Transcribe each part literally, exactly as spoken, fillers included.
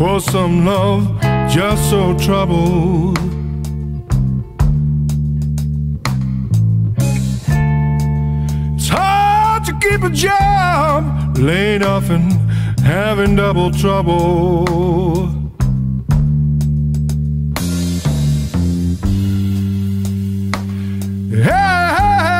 for some love just so troubled. It's hard to keep a job, laid off and having double trouble. Hey,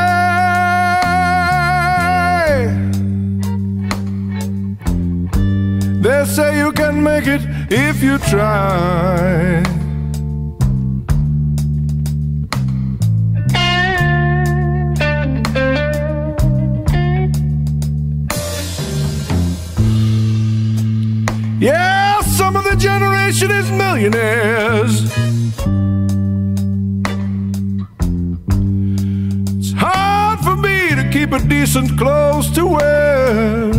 they say you can make it if you try. Yeah, some of the generation is millionaires. It's hard for me to keep a decent clothes to wear.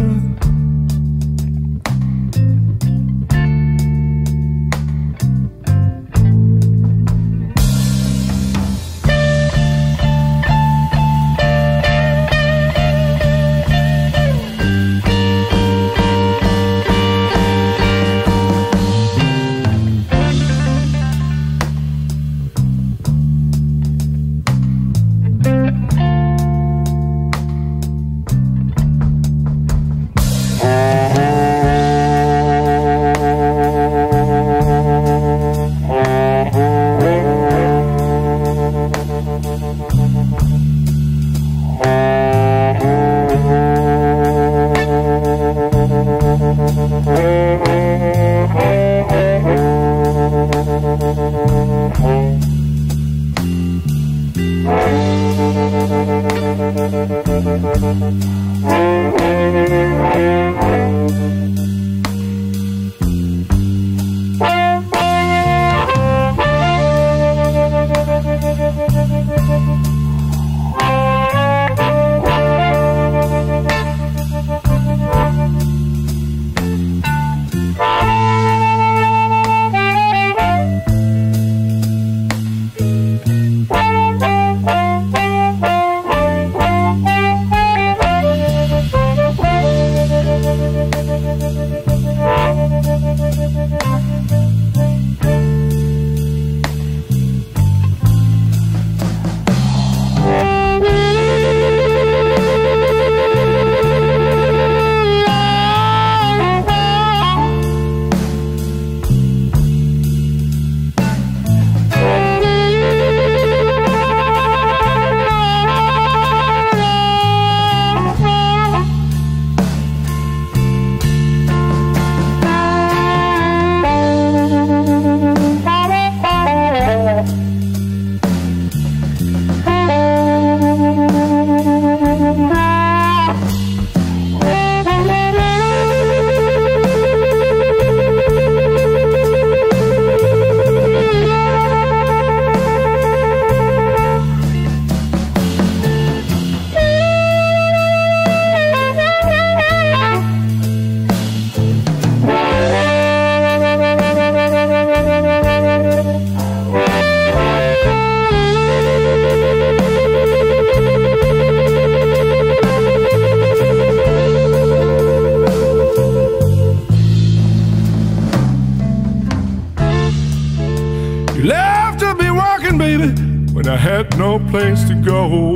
You left to be walking, baby, when I had no place to go.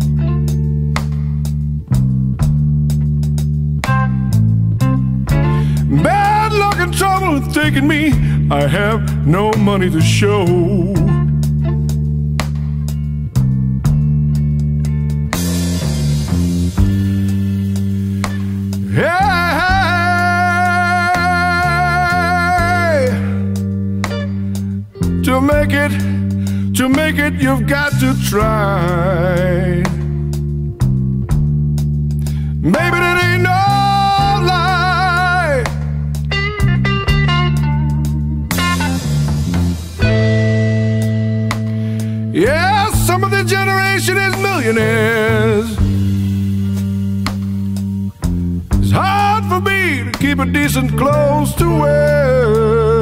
Bad luck and trouble have taken me, I have no money to show. Hey, to make it, to make it, you've got to try. Maybe that ain't no lie. Yeah, some of the generation is millionaires. It's hard for me to keep a decent clothes to wear.